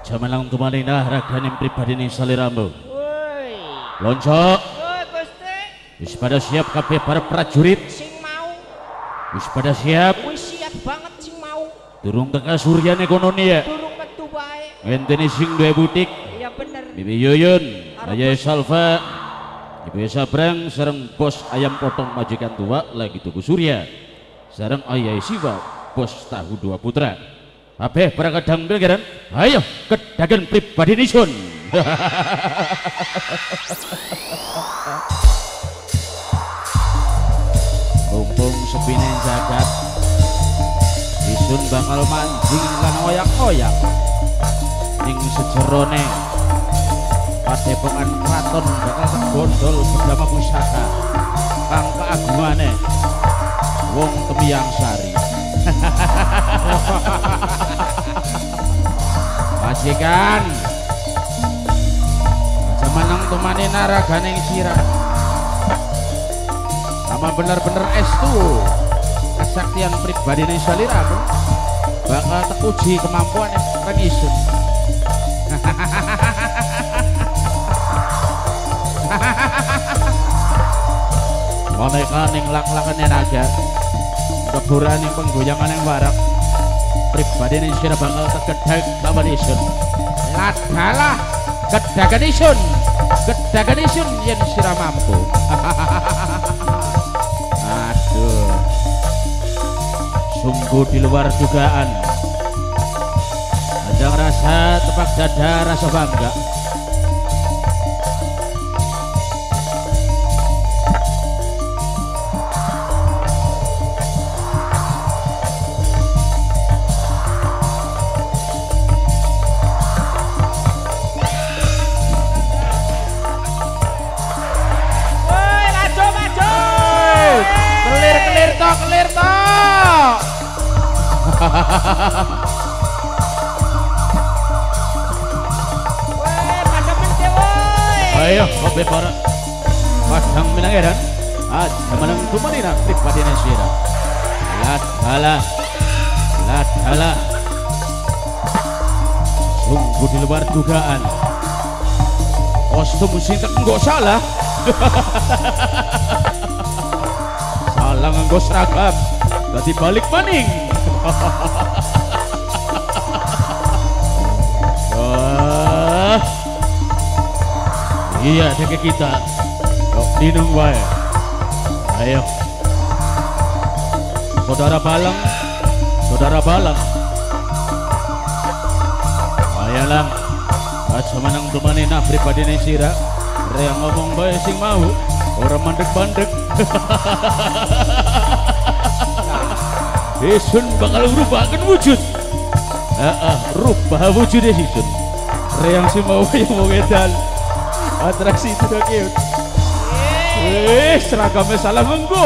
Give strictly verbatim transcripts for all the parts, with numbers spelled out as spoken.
aja menang tumanina ragane pribadi ning saliramu. Woi. Lonco. Woi Gusti. Wis pada siap kabeh para prajurit? Sing mau. Wis pada siap? Wis siap banget sing mau. Durung teka suryane kono ya. Durung metu wae. Ngenteni sing duwe butik. Iya bener. Bibi Yuyun, Ayah Salva, Ibu Sabrang sareng bos ayam potong majikan tua lagi tuku surya. Sareng Ayah Siwa, bos tahu dua putra. Kabeh para kadang bilgeran, ayo kedagan pribadi nisun. Mumpung sepine jagat, nisun bakal mancing lan oyak-oyak. Ning sejerone padepokan kraton bakal kebondol berdama pusaka kang keagungane wong Temiyang Sari. Majikan aja meneng tumane naraganing sirah sama bener-bener estu kesaktian pribadi ning saliramu bakal teruji kemampuan kang isun. Maneka ning lak-lakane naga keburan ning penggoyangan yang warak pribadi ning sira bakal tegedhek lawan isun. Ladalah gedagan isun, gedagan isun yen sira mampu. Aduh, sungguh di luar dugaan. Ada rasa tepak dada, rasa bangga. Kelir toh. Woi, pada mende woi. Ayo, kobe para. Padang Minangeran. Aja menang tumanina pribadi sira. Lat halah. Lat halah. Sungguh di luar dugaan. Kostum sing enggak salah. Salah nganggo seragam dadi balik maning. Wah. Iya deke kita kok dinung wae. Ayo saudara Balang, saudara Balang, ayo lang aja menang tumanina pribadi ning sira rek ngomong bae sing mau ora mandek-mandek. Isun bakal merubahkan wujud. Heeh, rubah wujudnya Isun. Reang si mau yang mau ngedal. Atraksi itu dah cute. Eh, seragamnya salah menggo.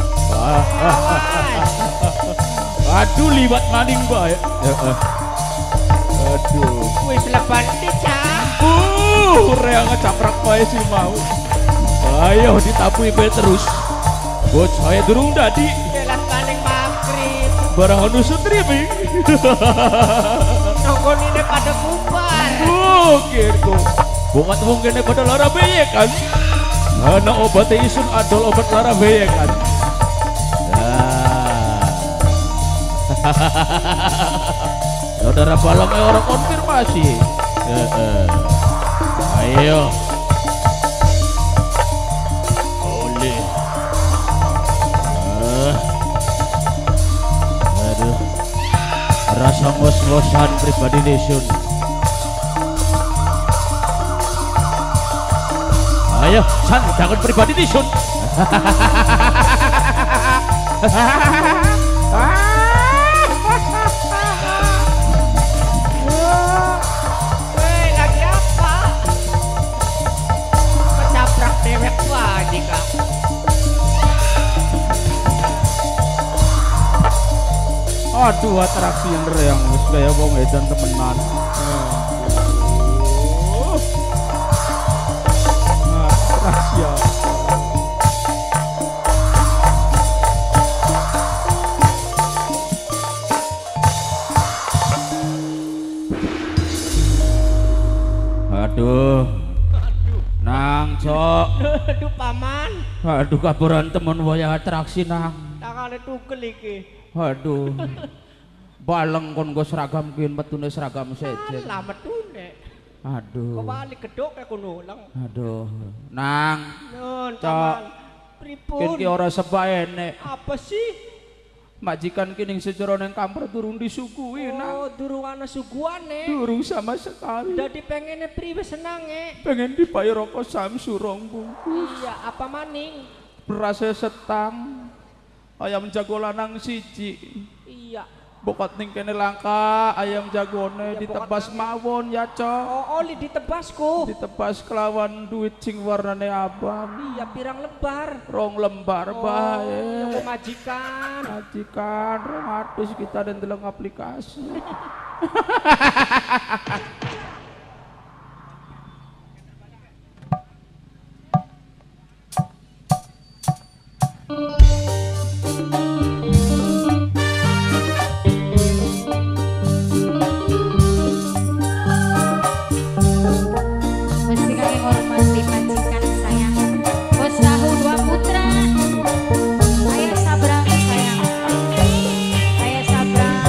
Aduh, libat maning bae. Heeh. Aduh, wis lepan dicap. Uh, reang ngecaprak bae si mau. Ayo ditapui bae terus. Bocah durung dadi. Jelas kaning magrib. Barang anu streaming. Nongkon ini pada bubar. Mungkin kok. Bungat mungkin pada lara beye kan. Ana obat isun adol obat lara beye kan. Nah. Saudara Balang orang konfirmasi. Heeh. Ayo. Oleh. Rasa ngos-ngosan pribadi Nisun. Ayo, sandangan pribadi Nisun. Woi, lagi apa? Kecaprak dewek lagi kak. Aduh, atraksi yang reang wis kaya wong edan temenan. Nah, atraksi ya. Aduh kaburan temen wayah atraksi nang. Tangane tukel iki. Aduh. Baleng kon go seragam kian metune seragam sejen. Lah metune. Aduh. Kok balik gedok ya kono lang. Aduh. Nang. Nun, Cok. Pripun? Kini ki ora sebaene. Apa sih? Majikan kining sejeroning kamper durung disugui nang. Oh, durung ana suguhane. Durung sama sekali. Dadi pengene priwe senange. Pengen dibayar rokok Samsu rong bungkus. Iya, apa maning? Beras setang. Ayam jago lanang siji. Iya. Bokot ning kene langka, ayam jagone Ya, ditebas bokot mawon ya, Cok. Oh, oli ditebasku. Ditebas kelawan duit sing warnane abang. Iya, pirang lembar. Rong lembar Oh, bae. ya majikan. Majikan rong atus kita dan deleng aplikasi. Mesti kami hormati majikan sayang. Bos tahu dua putra. Ayah sabrang sayang. Ayah sabrang.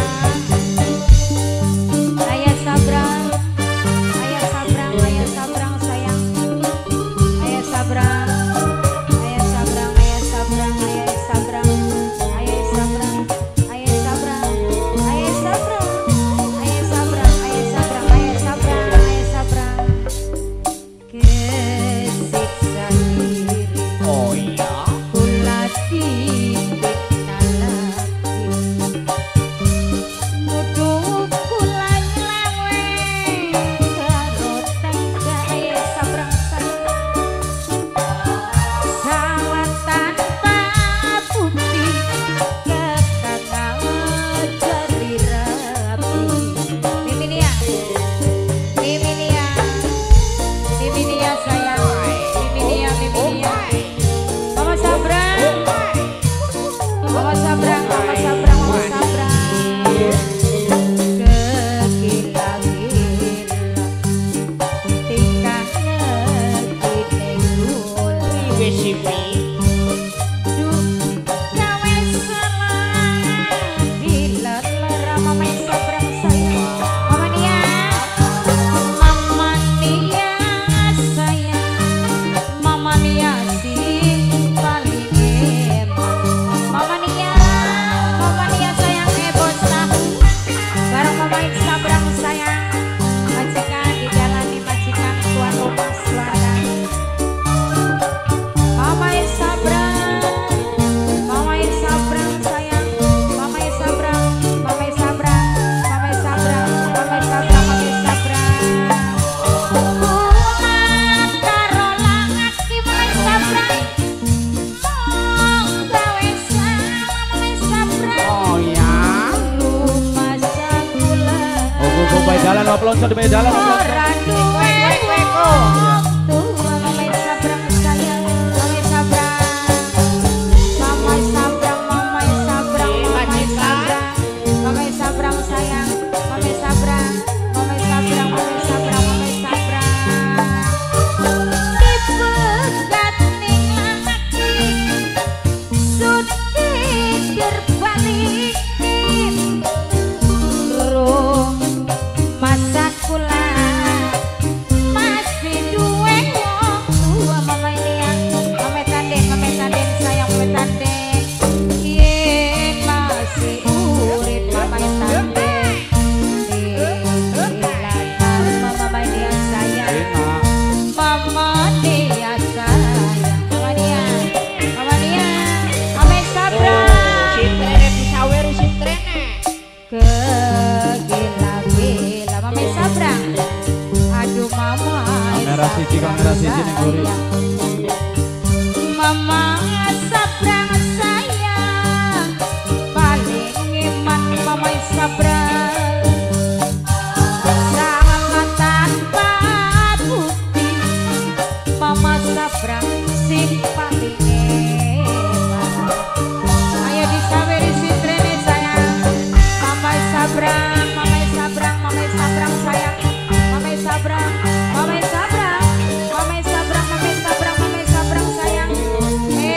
Ayah sabrang. Ayah sabrang. Ayah sabrang sayang. Ayah sabrang. Ayah sabrang. Ayah sabrang. Ayah sabrang. Ayah sabrang. Ayah sabrang. Ayah sabrang. Ayah sabrang. Ayah sabrang. Ayah sabrang. Ayah sabrang. Kesiksa diri. Oh iya. Kula dipikna lagi. Nuduh kula nylawe karo tanggae sabrang-sabrang. Salah tanpa bukti kekakang jari rapi. Miminia, Miminia, Miminia sayang, Miminia, Miminia. Mama sabrang, Mama sabrang, Mama sabrang, Mama sabrang. Kegila-gila, tingkah negine gula. Priwe sih Mi? Duh, gawe salah, diler-ler Mama sabrang sayang. Mama Nia, Mama Nia sayang, Mama Nia sing paling emang. Mama Nia, Mama Nia sayang heboh tahu. Bareng Mama sabrang sayang. Majikan dijalani majikan tuan rumah suara. Mama sabrang, Mama sabrang sayang. Mama sabrang, Mama sabrang, Mama sabrang, Mama sabrang, Mama sabrang. Kumat karo langat ki Mama sabrang. Mong gawe salah Mama sabrang. Oh ya. Rumah sakula. Oh, gue gue bayi dalan, apa loncat di bayi dalan. Ora duwe waktu Mama sabrang sayang, Mama sabrang. Mama sabrang, Mama sabrang, Mama sabrang. Mama sabrang sayang, Mama sabrang. Mama sabrang, Mama sabrang, Mama sabrang. Dipegat ning laki, sudah berbalik. Durung masa kula masih duwe wong tua. Mama Nia, Mama tanding, Mama tanding sayang, Mama tanding. Yen masih urip Mama tanding. Dilatar Mama Nia sayang, Mama Nia sayang. Mama Nia, Mama Nia, Mama sabrang. Sintrene disaweri sintrene. Kegila-gila Mama sabrang. Aduh Mama Kamera siji, kamera siji ning guri. Mama sabrang sayang, paling iman Mama sabrang. Salah tanpa bukti Mama sabrang sing paling eman. Ayo disaweri sintrene sayang. Mama sabrang, Mama sabrang, Mama sabrang sayang. Mama sabrang, Mama sabrang, Mama sabrang, Mama sabrang, Mama sabrang sayang.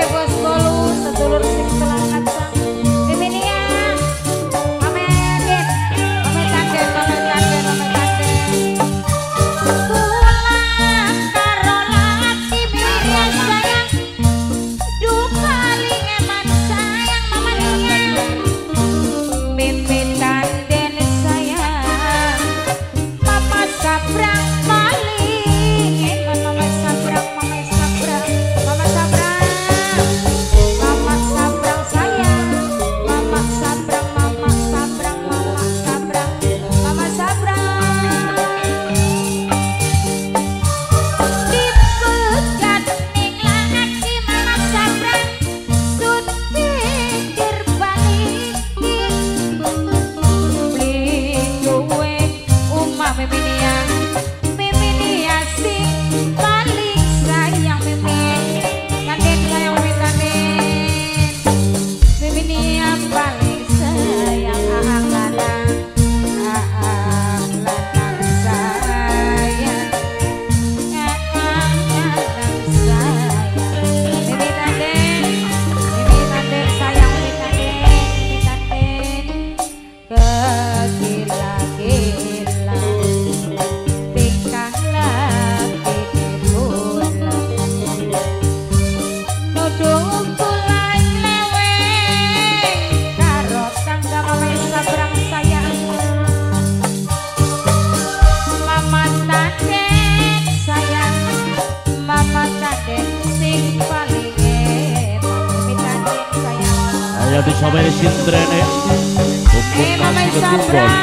Hayati Sabar Sintrene Hukum Eh, Mama nasi Sabra. ketumbon.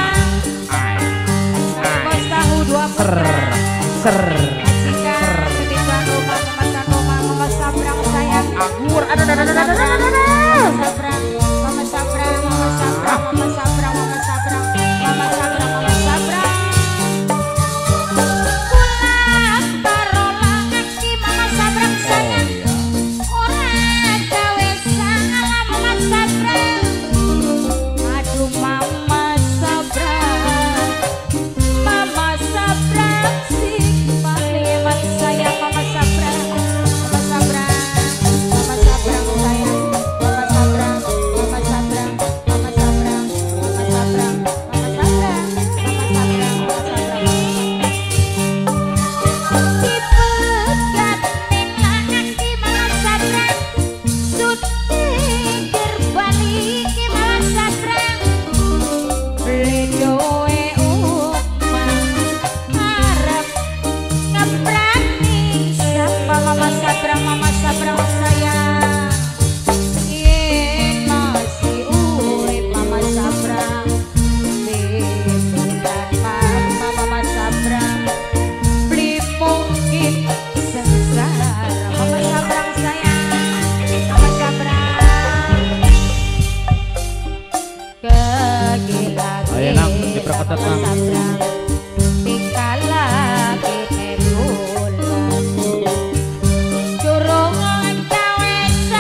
Bos tahu dua Ser, ser, Majikan, ketiban rumah, kemasan rumah, Mama Sabrang sayang. anggur, ada, ada, ada, ada, ada, ada, ada. Mama Sabrang, Mama Sabrang, Mama Sabrang, Mama Sabrang, Mama Sabrang, Mama Sabrang, Mama Sabrang. Pulang barolah aki Mama Sabrang sayang. Orang gawe salah Mama Sabrang. Aduh Mama Sabrang, Mama Sabrang sing paling hebat sayang Mama Sabrang, Mama Sabrang, Mama Sabrang sayang, Mama Sabrang, Mama Sabrang, Mama Sabrang, Mama Sabrang, Mama Sabrang, Mama Sabrang, Mama Sabrang. Dipegat nengangan di Mama Sabrang, syuting berbalik di Mama Sabrang. Beli doe umang harap ngebrani siapa Mama Sabrang, Mama Sabrang sayang. Yen masih urip Mama Sabrang, pikiran Mama Mama Sabrang, beli mungkin sengsara Mama Sabrang sayang, Mama Sabrang. Kegilaan Ayo, Nang, diperketat, Nang. tingkah lagi bulan curung gawe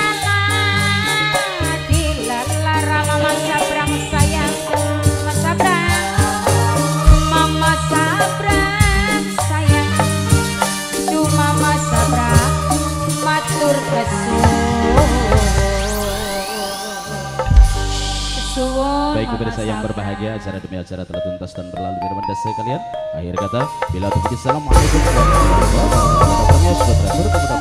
salah dilalara Mama Sabrang sayang, Mama Sabrang, Mama Sabrang sayang, du Mama Sabrang matur kesuwun. Baik kepada Mama saya yang Sabrang. berbahagia, acara demi acara telah tuntas dan berlalu di depan sekalian. Akhir kata, bila tutup assalamualaikum warahmatullahi wabarakatuh. Harapannya sudah terakhir,